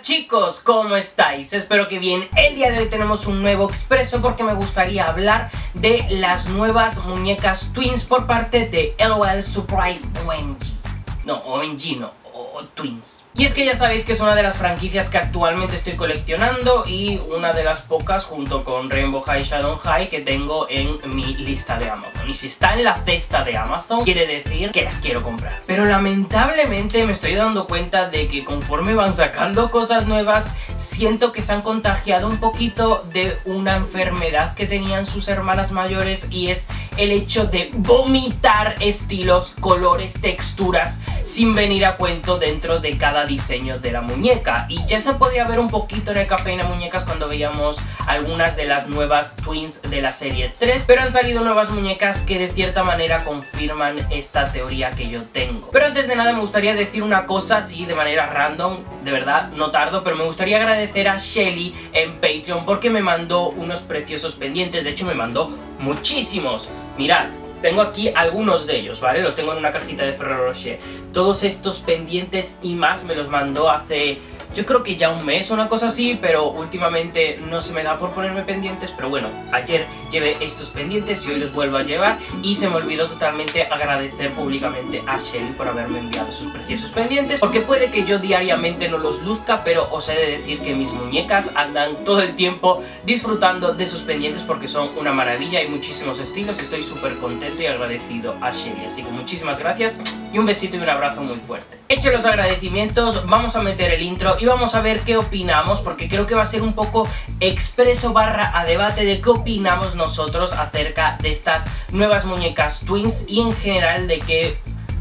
chicos, ¿cómo estáis? Espero que bien. El día de hoy tenemos un nuevo expreso porque me gustaría hablar de las nuevas muñecas Twins por parte de LOL Surprise OMG. No, OMG no, Twins. Y es que ya sabéis que es una de las franquicias que actualmente estoy coleccionando y una de las pocas junto con Rainbow High Shadow High que tengo en mi lista de Amazon. Y si está en la cesta de Amazon, quiere decir que las quiero comprar. Pero lamentablemente me estoy dando cuenta de que conforme van sacando cosas nuevas, siento que se han contagiado un poquito de una enfermedad que tenían sus hermanas mayores, y es el hecho de vomitar estilos, colores, texturas sin venir a cuento dentro de cada diseño de la muñeca. Y ya se podía ver un poquito en el Cafeína Muñecas cuando veíamos algunas de las nuevas Twins de la serie 3, pero han salido nuevas muñecas que de cierta manera confirman esta teoría que yo tengo. Pero antes de nada me gustaría decir una cosa así de manera random, de verdad no tardo, pero me gustaría agradecer a Shelly en Patreon porque me mandó unos preciosos pendientes. De hecho me mandó muchísimos. Mirad, tengo aquí algunos de ellos, ¿vale? Los tengo en una cajita de Ferrero Rocher. Todos estos pendientes y más me los mandó hace, yo creo que ya un mes o una cosa así, pero últimamente no se me da por ponerme pendientes. Pero bueno, ayer llevé estos pendientes y hoy los vuelvo a llevar, y se me olvidó totalmente agradecer públicamente a Shelly por haberme enviado sus preciosos pendientes, porque puede que yo diariamente no los luzca, pero os he de decir que mis muñecas andan todo el tiempo disfrutando de sus pendientes porque son una maravilla, hay muchísimos estilos. Estoy súper contento y agradecido a Shelly, así que muchísimas gracias y un besito y un abrazo muy fuerte. Hechos los agradecimientos, vamos a meter el intro y vamos a ver qué opinamos, porque creo que va a ser un poco expreso barra a debate de qué opinamos nosotros acerca de estas nuevas muñecas Twins y en general qué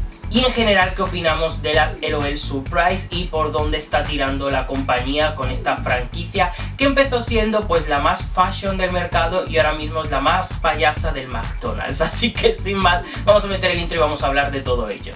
opinamos de las LOL Surprise y por dónde está tirando la compañía con esta franquicia que empezó siendo pues la más fashion del mercado y ahora mismo es la más payasa del McDonald's. Así que sin más, vamos a meter el intro y vamos a hablar de todo ello.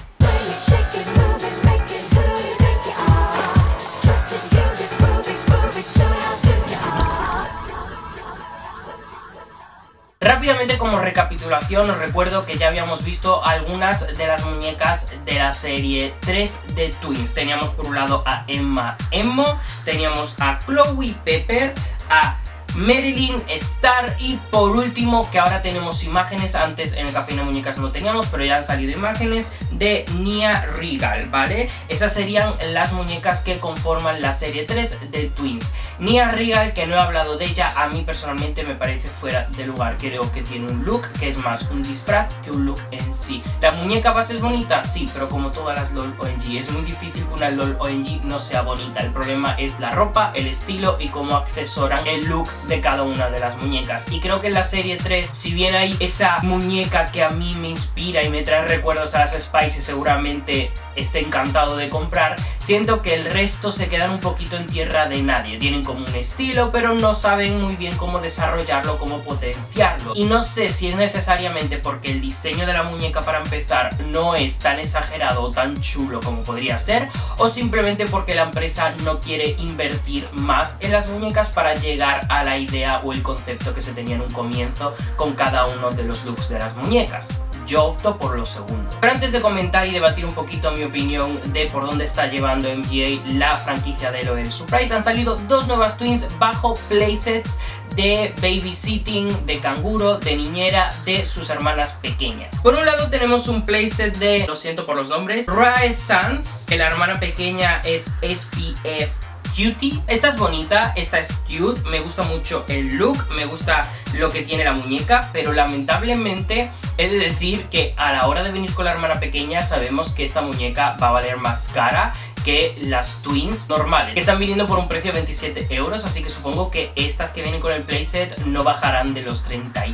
Rápidamente, como recapitulación, os recuerdo que ya habíamos visto algunas de las muñecas de la serie 3 de Twins. Teníamos por un lado a Emma Emmo, teníamos a Chloe Pepper, a Marilyn Star y por último, que ahora tenemos imágenes, antes en el Cafeína Muñecas no teníamos, pero ya han salido imágenes de Nia Regal, ¿vale? Esas serían las muñecas que conforman la serie 3 de Twins. Nia Regal, que no he hablado de ella, a mí personalmente me parece fuera de lugar. Creo que tiene un look que es más un disfraz que un look en sí. ¿La muñeca base es bonita? Sí, pero como todas las LOL OMG, es muy difícil que una LOL OMG no sea bonita. El problema es la ropa, el estilo y cómo accesoran el look de cada una de las muñecas. Y creo que en la serie 3, si bien hay esa muñeca que a mí me inspira y me trae recuerdos a las Spice y seguramente esté encantado de comprar, siento que el resto se quedan un poquito en tierra de nadie. Tienen como un estilo, pero no saben muy bien cómo desarrollarlo, cómo potenciarlo. Y no sé si es necesariamente porque el diseño de la muñeca, para empezar, no es tan exagerado o tan chulo como podría ser, o simplemente porque la empresa no quiere invertir más en las muñecas para llegar a la idea o el concepto que se tenía en un comienzo con cada uno de los looks de las muñecas. Yo opto por lo segundo. Pero antes de comentar y debatir un poquito mi opinión de por dónde está llevando MGA la franquicia de LOL Surprise, han salido dos nuevas Twins bajo playsets de babysitting, de canguro, de niñera, de sus hermanas pequeñas. Por un lado tenemos un playset de, lo siento por los nombres, Rae Sans, que la hermana pequeña es SPF Cutie. Esta es bonita, esta es cute, me gusta mucho el look, me gusta lo que tiene la muñeca, pero lamentablemente he de decir que a la hora de venir con la hermana pequeña sabemos que esta muñeca va a valer más cara que las Twins normales, que están viniendo por un precio de 27 euros, así que supongo que estas que vienen con el playset no bajarán de los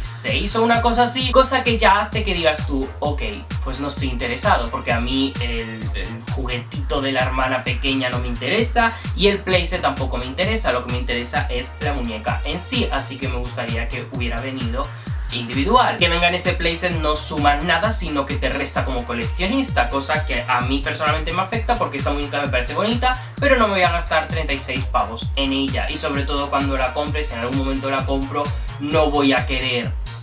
36 o una cosa así, cosa que ya hace que digas tú, ok, pues no estoy interesado, porque a mí el juguetito de la hermana pequeña no me interesa y el playset tampoco me interesa. Lo que me interesa es la muñeca en sí, así que me gustaría que hubiera venido individual. Que venga en este playset no suma nada, sino que te resta como coleccionista, cosa que a mí personalmente me afecta porque esta muñeca me parece bonita, pero no me voy a gastar 36 pavos en ella, y sobre todo cuando la compre, si en algún momento la compro, no voy a querer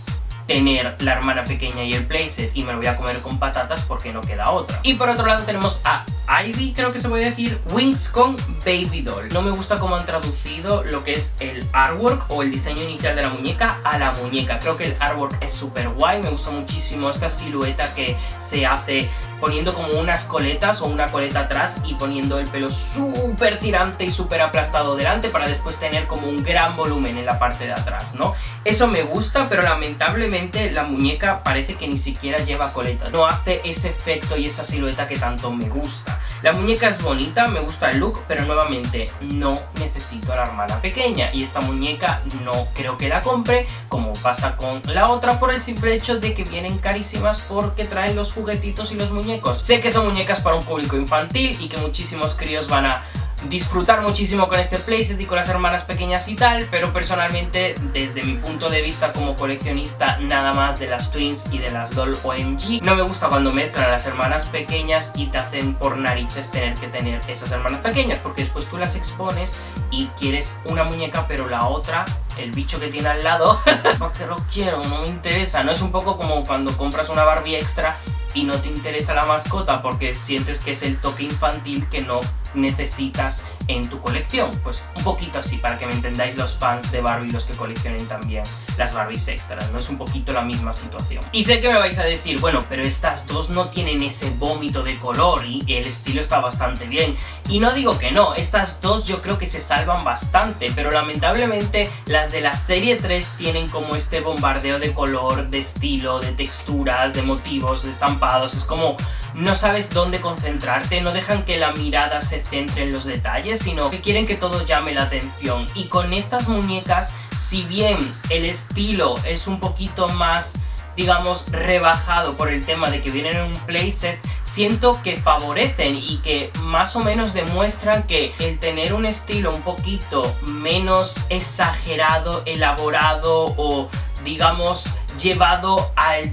tener la hermana pequeña y el playset y me lo voy a comer con patatas porque no queda otra. Y por otro lado tenemos a Ivy, creo que se puede decir, Wings con Baby Doll. No me gusta cómo han traducido lo que es el artwork o el diseño inicial de la muñeca a la muñeca. Creo que el artwork es súper guay, me gusta muchísimo esta silueta que se hace poniendo como unas coletas o una coleta atrás y poniendo el pelo súper tirante y súper aplastado delante para después tener como un gran volumen en la parte de atrás, ¿no? Eso me gusta, pero lamentablemente la muñeca parece que ni siquiera lleva coleta, no hace ese efecto y esa silueta que tanto me gusta. La muñeca es bonita, me gusta el look, pero nuevamente no necesito a la hermana pequeña y esta muñeca no creo que la compre, como pasa con la otra, por el simple hecho de que vienen carísimas porque traen los juguetitos y los muñecos. Sé que son muñecas para un público infantil y que muchísimos críos van a disfrutar muchísimo con este playset y con las hermanas pequeñas y tal, pero personalmente desde mi punto de vista como coleccionista nada más de las Twins y de las Doll OMG, no me gusta cuando mezclan a las hermanas pequeñas y te hacen por narices tener que tener esas hermanas pequeñas, porque después tú las expones y quieres una muñeca pero la otra, el bicho que tiene al lado, porque lo quiero, no me interesa, ¿no? Es un poco como cuando compras una Barbie extra y no te interesa la mascota porque sientes que es el toque infantil que no necesitas en tu colección. Pues un poquito así, para que me entendáis los fans de Barbie, los que coleccionen también las Barbies extras, ¿no? Es un poquito la misma situación. Y sé que me vais a decir, bueno, pero estas dos no tienen ese vómito de color y el estilo está bastante bien. Y no digo que no, estas dos yo creo que se salvan bastante, pero lamentablemente las de la serie 3 tienen como este bombardeo de color, de estilo, de texturas, de motivos, de estampados. Es como no sabes dónde concentrarte, no dejan que la mirada se centre en los detalles, sino que quieren que todo llame la atención. Y con estas muñecas, si bien el estilo es un poquito más, digamos, rebajado por el tema de que vienen en un playset, siento que favorecen y que más o menos demuestran que el tener un estilo un poquito menos exagerado, elaborado o digamos llevado al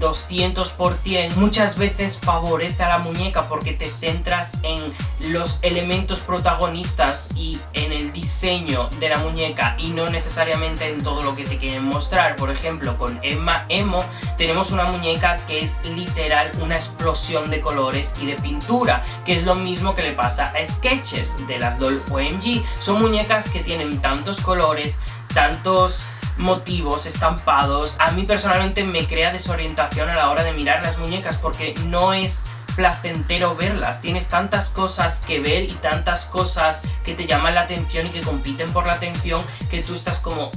200% muchas veces favorece a la muñeca porque te centras en los elementos protagonistas y en el diseño de la muñeca y no necesariamente en todo lo que te quieren mostrar. Por ejemplo, con Emma Emo tenemos una muñeca que es literal una explosión de colores y de pintura, que es lo mismo que le pasa a Sketches de las Doll OMG. Son muñecas que tienen tantos colores, tantos motivos, estampados. A mí personalmente me crea desorientación a la hora de mirar las muñecas porque no es placentero verlas. Tienes tantas cosas que ver y tantas cosas que te llaman la atención y que compiten por la atención que tú estás como...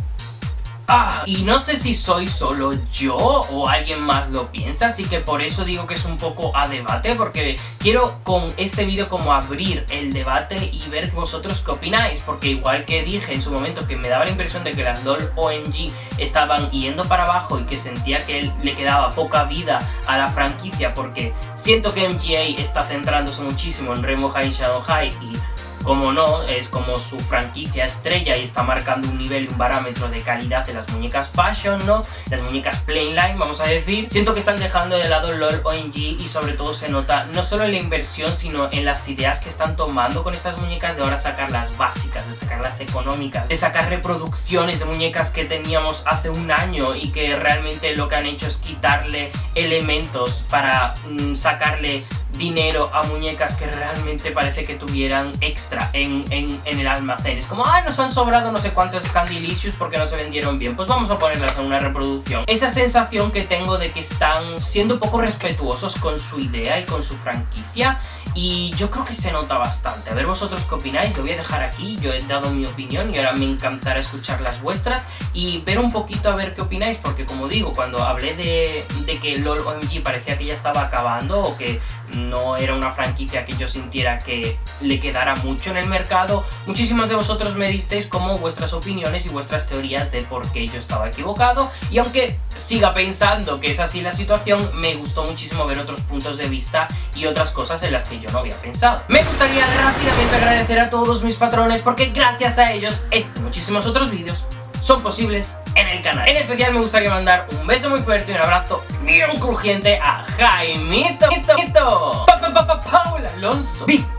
¡ah! Y no sé si soy solo yo o alguien más lo piensa, así que por eso digo que es un poco a debate, porque quiero con este vídeo como abrir el debate y ver vosotros qué opináis, porque igual que dije en su momento que me daba la impresión de que las Doll OMG estaban yendo para abajo y que sentía que le quedaba poca vida a la franquicia, porque siento que MGA está centrándose muchísimo en Rainbow High y Shadow High y... como no, es como su franquicia estrella y está marcando un nivel y un parámetro de calidad de las muñecas fashion, ¿no? Las muñecas plain line, vamos a decir. Siento que están dejando de lado LOL OMG y sobre todo se nota no solo en la inversión, sino en las ideas que están tomando con estas muñecas de ahora sacar las básicas, de sacar las económicas, de sacar reproducciones de muñecas que teníamos hace un año y que realmente lo que han hecho es quitarle elementos para sacarle dinero a muñecas que realmente parece que tuvieran extra en el almacén. Es como, nos han sobrado no sé cuántos Candylicious porque no se vendieron bien, pues vamos a ponerlas en una reproducción. Esa sensación que tengo de que están siendo poco respetuosos con su idea y con su franquicia, y yo creo que se nota bastante. A ver vosotros qué opináis, lo voy a dejar aquí, yo he dado mi opinión y ahora me encantará escuchar las vuestras y ver un poquito a ver qué opináis, porque como digo, cuando hablé de que LOL OMG parecía que ya estaba acabando o que no era una franquicia que yo sintiera que le quedara mucho en el mercado, muchísimos de vosotros me disteis como vuestras opiniones y vuestras teorías de por qué yo estaba equivocado, y aunque siga pensando que es así la situación, me gustó muchísimo ver otros puntos de vista y otras cosas en las que yo no había pensado. Me gustaría rápidamente agradecer a todos mis patrones porque gracias a ellos este y muchísimos otros vídeos son posibles en el canal. En especial me gustaría mandar un beso muy fuerte y un abrazo bien crujiente a Jaimito, Paula Alonso, Víctor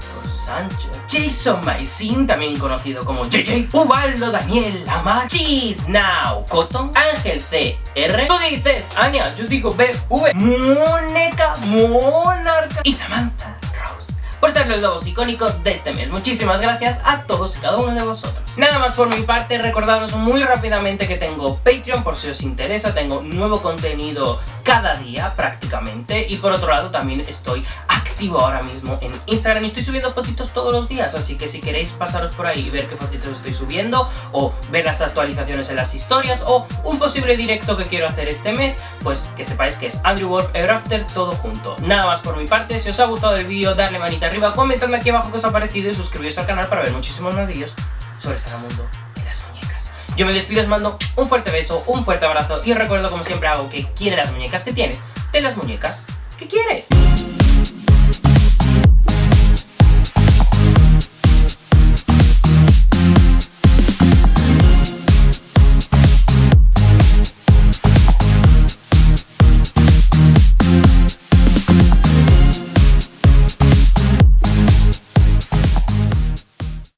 Sancho, Jason Maisin, también conocido como JJ, Ubaldo Daniel Amar, Cheese Now Cotton, Ángel CR, tú dices Anya, yo digo BV, Mónica Monarca y Samantha Rose, por ser los logos icónicos de este mes. Muchísimas gracias a todos y cada uno de vosotros. Nada más por mi parte, recordaros muy rápidamente que tengo Patreon por si os interesa, tengo nuevo contenido cada día prácticamente, y por otro lado también estoy activo ahora mismo en Instagram y estoy subiendo fotitos todos los días, así que si queréis pasaros por ahí y ver qué fotitos estoy subiendo, o ver las actualizaciones en las historias, o un posible directo que quiero hacer este mes, pues que sepáis que es Andrew Wolf Ever After todo junto. Nada más por mi parte, si os ha gustado el vídeo, darle manita arriba, comentadme aquí abajo qué os ha parecido y suscribiros al canal para ver muchísimos más vídeos sobre este mundo de las muñecas. Yo me despido, os mando un fuerte beso, un fuerte abrazo y os recuerdo como siempre hago que quieres las muñecas que tienes, de las muñecas que quieres.